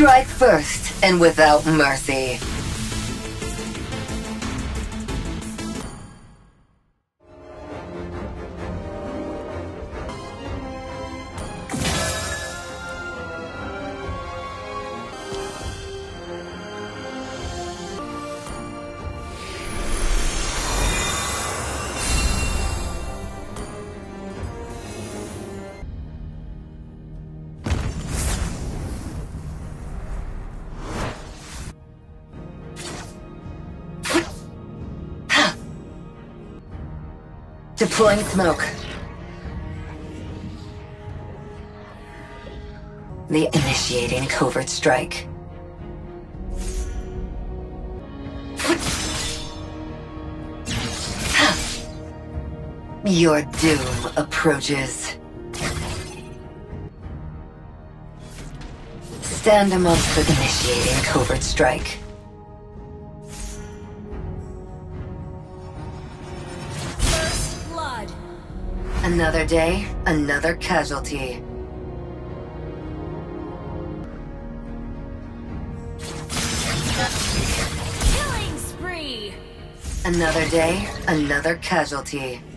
Strike first and without mercy. Deploying smoke. The initiating covert strike. Your doom approaches. Stand amongst the initiating covert strike. Another day, another casualty. Killing spree! Another day, another casualty.